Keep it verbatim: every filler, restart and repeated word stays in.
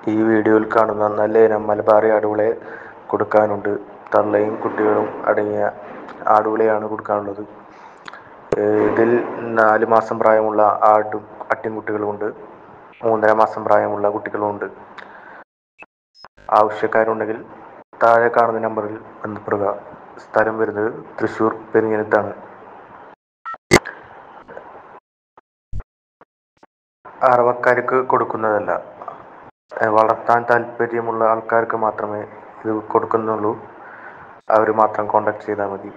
ഈ വീഡിയോയിൽ കാണുന്ന നല്ലയിനം മലബാറി ആടുകളെ കൊടുക്കാനുണ്ട്. തള്ളയും കുട്ടികളും അടങ്ങിയ ആടുകളെയാണ് കൊടുക്കാനുള്ളത്. ഇതിൽ നാല് മാസം പ്രായമുള്ള ആടും ആട്ടിൻകുട്ടികളുമുണ്ട്. മൂന്നര മാസം പ്രായമുള്ള കുട്ടികളുമുണ്ട്. ആവശ്യക്കാരുണ്ടെങ്കിൽ താഴെ കാണുന്ന നമ്പറിൽ ബന്ധപ്പെടുക. സ്ഥലം വരുന്നത് തൃശ്ശൂർ പെരിഞ്ഞനത്താണ്. അറവക്കാർക്ക് കൊടുക്കുന്നതല്ല, വളർത്താൻ താല്പര്യമുള്ള ആൾക്കാർക്ക് മാത്രമേ ഇത് കൊടുക്കുന്നുള്ളൂ. അവർ മാത്രം കോൺടാക്ട് ചെയ്താൽ മതി.